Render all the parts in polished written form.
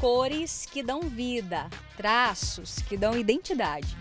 cores que dão vida, traços que dão identidade.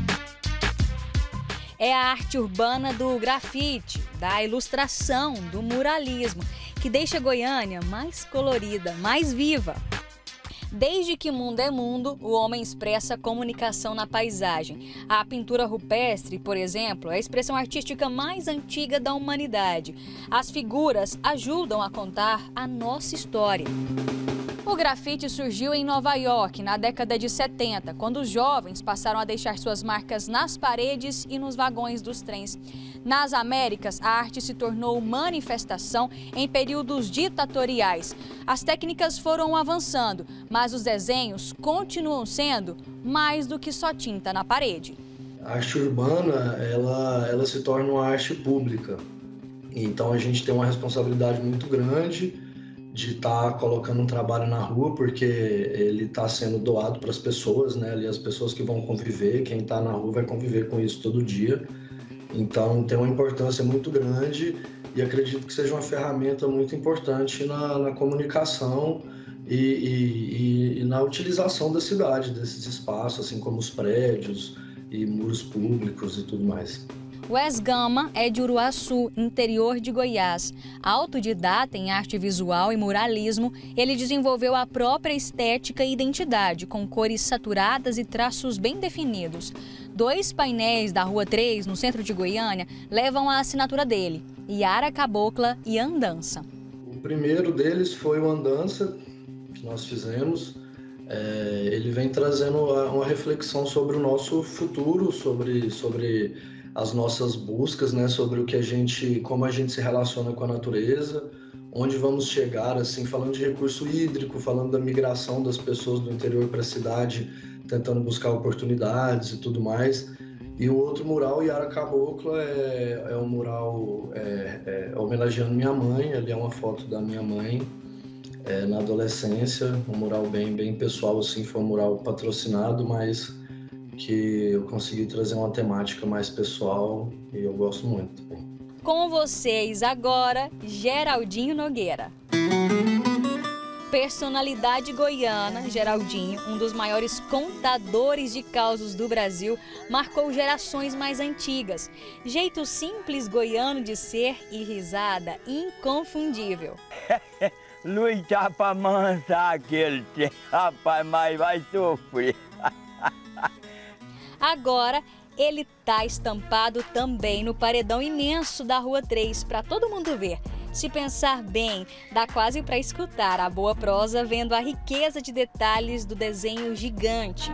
É a arte urbana do grafite, da ilustração, do muralismo, que deixa Goiânia mais colorida, mais viva. Desde que mundo é mundo, o homem expressa comunicação na paisagem. A pintura rupestre, por exemplo, é a expressão artística mais antiga da humanidade. As figuras ajudam a contar a nossa história. O grafite surgiu em Nova York na década de 70, quando os jovens passaram a deixar suas marcas nas paredes e nos vagões dos trens. Nas Américas, a arte se tornou manifestação em períodos ditatoriais. As técnicas foram avançando, mas os desenhos continuam sendo mais do que só tinta na parede. A arte urbana, ela se torna uma arte pública. Então a gente tem uma responsabilidade muito grande de estar colocando um trabalho na rua, porque ele está sendo doado para as pessoas, né? Ali as pessoas que vão conviver, quem está na rua vai conviver com isso todo dia. Então tem uma importância muito grande e acredito que seja uma ferramenta muito importante na comunicação e na utilização da cidade, desses espaços, assim como os prédios e muros públicos e tudo mais. Wes Gama é de Uruaçu, interior de Goiás. Autodidata em arte visual e muralismo, ele desenvolveu a própria estética e identidade, com cores saturadas e traços bem definidos. 2 painéis da Rua 3, no centro de Goiânia, levam a assinatura dele, Yara Cabocla e Andança. O primeiro deles foi o Andança, que nós fizemos. Ele vem trazendo uma reflexão sobre o nosso futuro, sobre as nossas buscas, né, sobre como a gente se relaciona com a natureza, onde vamos chegar, assim, falando de recurso hídrico, falando da migração das pessoas do interior para a cidade, tentando buscar oportunidades e tudo mais. E o outro mural, Yara Cabocla, é um mural homenageando minha mãe. Ali é uma foto da minha mãe na adolescência, um mural bem pessoal, assim, foi um mural patrocinado, mas que eu consegui trazer uma temática mais pessoal e eu gosto muito. Com vocês agora, Geraldinho Nogueira. Personalidade goiana, Geraldinho, um dos maiores contadores de causos do Brasil, marcou gerações mais antigas. Jeito simples goiano de ser e risada inconfundível. Lutar pra mansar aquele tempo, rapaz, mas vai sofrer. Agora, ele tá estampado também no paredão imenso da Rua 3, para todo mundo ver. Se pensar bem, dá quase para escutar a boa prosa vendo a riqueza de detalhes do desenho gigante.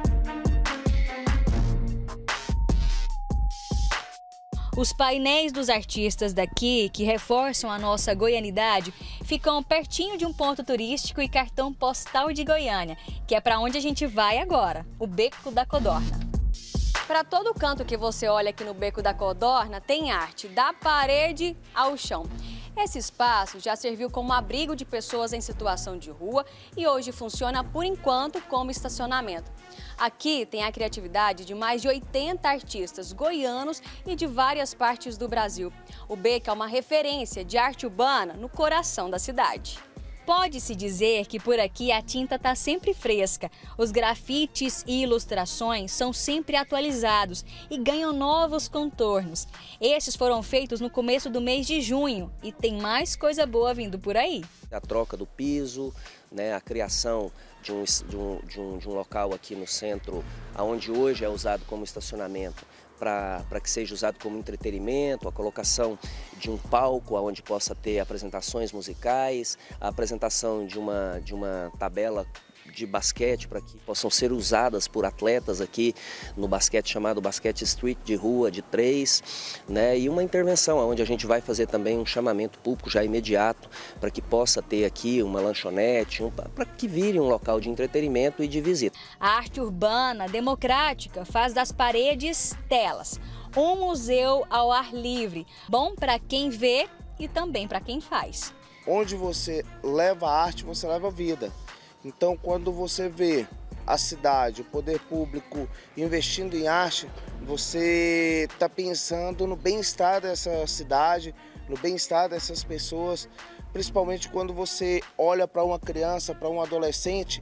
Os painéis dos artistas daqui, que reforçam a nossa goianidade, ficam pertinho de um ponto turístico e cartão postal de Goiânia, que é para onde a gente vai agora, o Beco da Codorna. Para todo canto que você olha aqui no Beco da Codorna, tem arte, da parede ao chão. Esse espaço já serviu como abrigo de pessoas em situação de rua e hoje funciona, por enquanto, como estacionamento. Aqui tem a criatividade de mais de 80 artistas goianos e de várias partes do Brasil. O Beco é uma referência de arte urbana no coração da cidade. Pode-se dizer que por aqui a tinta está sempre fresca. Os grafites e ilustrações são sempre atualizados e ganham novos contornos. Estes foram feitos no começo do mês de junho e tem mais coisa boa vindo por aí. A troca do piso, né, a criação de um local aqui no centro, onde hoje é usado como estacionamento, para que seja usado como entretenimento, a colocação de um palco onde possa ter apresentações musicais, a apresentação de uma tabela de basquete para que possam ser usadas por atletas aqui no basquete chamado basquete street de rua de 3, né? E uma intervenção onde a gente vai fazer também um chamamento público já imediato para que possa ter aqui uma lanchonete, para que vire um local de entretenimento e de visita. A arte urbana democrática faz das paredes telas, um museu ao ar livre, bom para quem vê e também para quem faz. Onde você leva a arte, você leva a vida. Então, quando você vê a cidade, o poder público investindo em arte, você está pensando no bem-estar dessa cidade, no bem-estar dessas pessoas, principalmente quando você olha para uma criança, para um adolescente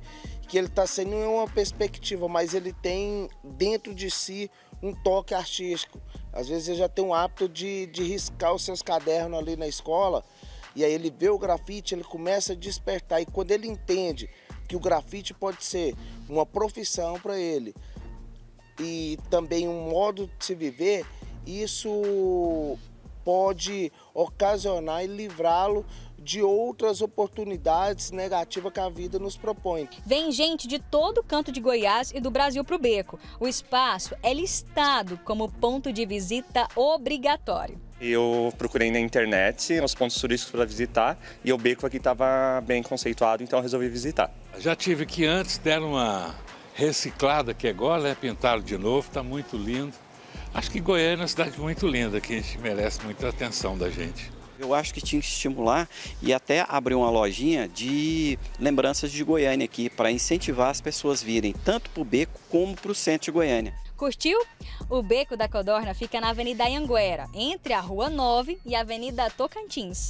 que ele está sem nenhuma perspectiva, mas ele tem dentro de si um toque artístico. Às vezes ele já tem um hábito de riscar os seus cadernos ali na escola, e aí ele vê o grafite, ele começa a despertar, e quando ele entende que o grafite pode ser uma profissão para ele e também um modo de se viver, isso pode ocasionar e livrá-lo de outras oportunidades negativas que a vida nos propõe. Vem gente de todo canto de Goiás e do Brasil para o Beco. O espaço é listado como ponto de visita obrigatório. Eu procurei na internet os pontos turísticos para visitar e o Beco aqui estava bem conceituado, então eu resolvi visitar. Já tive que antes, deram uma reciclada aqui agora, pintaram de novo, está muito lindo. Acho que Goiânia é uma cidade muito linda, que a gente merece muita atenção da gente. Eu acho que tinha que estimular e até abrir uma lojinha de lembranças de Goiânia aqui, para incentivar as pessoas a virem tanto para o Beco como para o centro de Goiânia. Curtiu? O Beco da Codorna fica na Avenida Anhanguera, entre a Rua 9 e a Avenida Tocantins.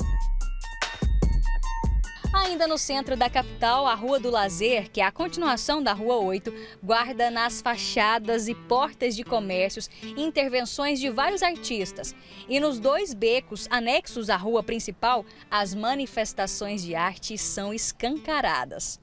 Ainda no centro da capital, a Rua do Lazer, que é a continuação da Rua 8, guarda nas fachadas e portas de comércios intervenções de vários artistas. E nos 2 becos anexos à rua principal, as manifestações de arte são escancaradas.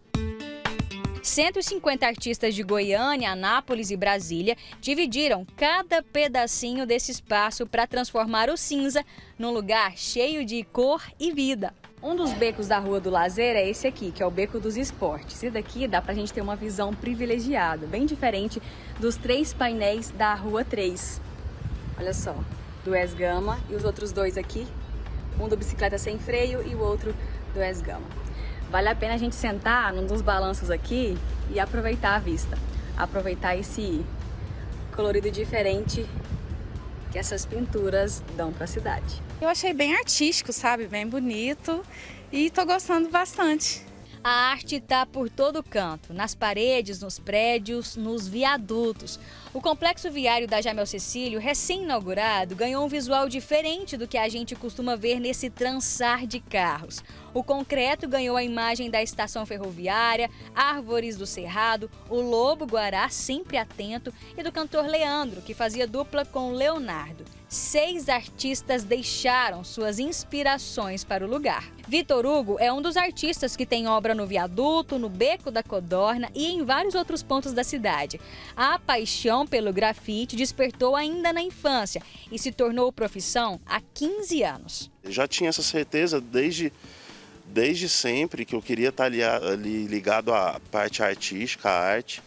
150 artistas de Goiânia, Anápolis e Brasília dividiram cada pedacinho desse espaço para transformar o cinza num lugar cheio de cor e vida. Um dos becos da Rua do Lazer é esse aqui, que é o Beco dos Esportes. E daqui dá pra gente ter uma visão privilegiada, bem diferente dos 3 painéis da Rua 3. Olha só, do S-Gama e os outros 2 aqui, um do bicicleta sem freio e o outro do S-Gama. Vale a pena a gente sentar num dos balanços aqui e aproveitar a vista, aproveitar esse colorido diferente que essas pinturas dão para a cidade. Eu achei bem artístico, sabe? Bem bonito e tô gostando bastante. A arte está por todo canto, nas paredes, nos prédios, nos viadutos. O complexo viário da Jamel Cecílio, recém-inaugurado, ganhou um visual diferente do que a gente costuma ver nesse trançar de carros. O concreto ganhou a imagem da estação ferroviária, árvores do cerrado, o lobo-guará sempre atento e do cantor Leandro, que fazia dupla com Leonardo. 6 artistas deixaram suas inspirações para o lugar. Vitor Hugo é um dos artistas que tem obra no viaduto, no Beco da Codorna e em vários outros pontos da cidade. A paixão pelo grafite despertou ainda na infância e se tornou profissão há 15 anos. Eu já tinha essa certeza desde sempre que eu queria estar ali ligado à parte artística, à arte.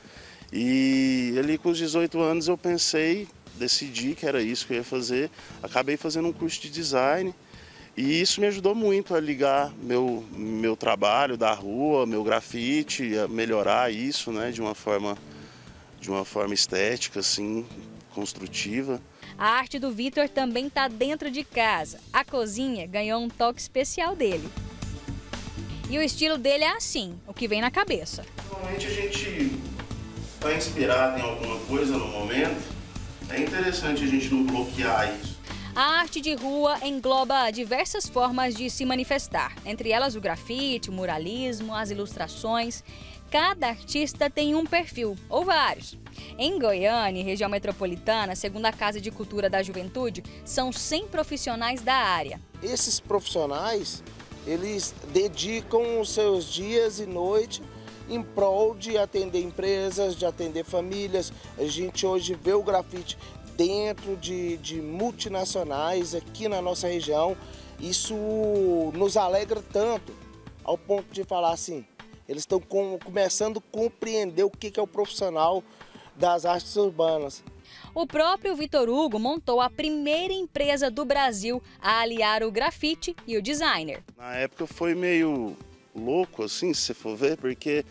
E ali com os 18 anos eu decidi que era isso que eu ia fazer. Acabei fazendo um curso de design e isso me ajudou muito a ligar meu trabalho da rua, meu grafite, a melhorar isso, né, de uma forma estética, assim, construtiva. A arte do Vitor também está dentro de casa. A cozinha ganhou um toque especial dele. E o estilo dele é assim, o que vem na cabeça. Normalmente a gente está inspirado em alguma coisa no momento. É interessante a gente não bloquear isso. A arte de rua engloba diversas formas de se manifestar, entre elas o grafite, o muralismo, as ilustrações. Cada artista tem um perfil, ou vários. Em Goiânia, região metropolitana, segundo a Casa de Cultura da Juventude, são 100 profissionais da área. Esses profissionais, eles dedicam os seus dias e noites em prol de atender empresas, de atender famílias. A gente hoje vê o grafite dentro de multinacionais aqui na nossa região. Isso nos alegra tanto, ao ponto de falar assim, eles estão começando a compreender o que é o profissional das artes urbanas. O próprio Vitor Hugo montou a primeira empresa do Brasil a aliar o grafite e o designer. Na época foi meio louco, assim, se você for ver, porque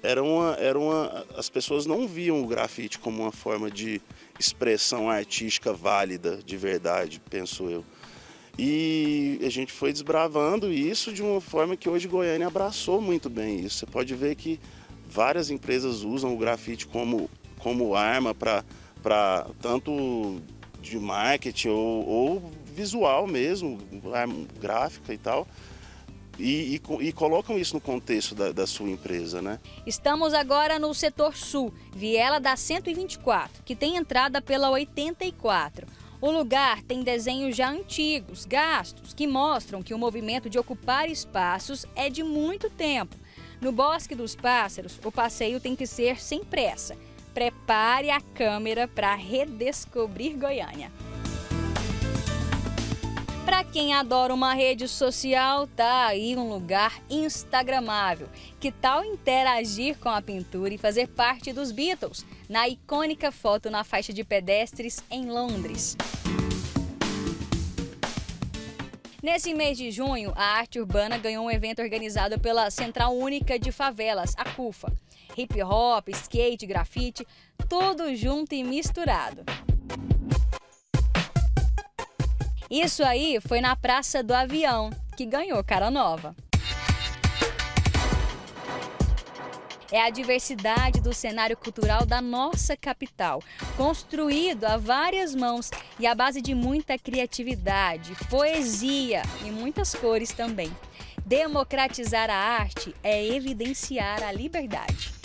as pessoas não viam o grafite como uma forma de expressão artística válida, de verdade, penso eu. E a gente foi desbravando isso de uma forma que hoje Goiânia abraçou muito bem isso. Você pode ver que várias empresas usam o grafite como arma para tanto de marketing ou visual mesmo, gráfica e tal, e colocam isso no contexto da sua empresa, né? Estamos agora no setor sul, viela da 124, que tem entrada pela 84. O lugar tem desenhos já antigos, gastos, que mostram que o movimento de ocupar espaços é de muito tempo. No Bosque dos Pássaros, o passeio tem que ser sem pressa. Prepare a câmera para redescobrir Goiânia. Para quem adora uma rede social, tá aí um lugar instagramável. Que tal interagir com a pintura e fazer parte dos Beatles na icônica foto na faixa de pedestres em Londres? Nesse mês de junho, a arte urbana ganhou um evento organizado pela Central Única de Favelas, a CUFA. Hip hop, skate, grafite, tudo junto e misturado. Isso aí foi na Praça do Avião, que ganhou cara nova. É a diversidade do cenário cultural da nossa capital, construído a várias mãos e à base de muita criatividade, poesia e muitas cores também. Democratizar a arte é evidenciar a liberdade.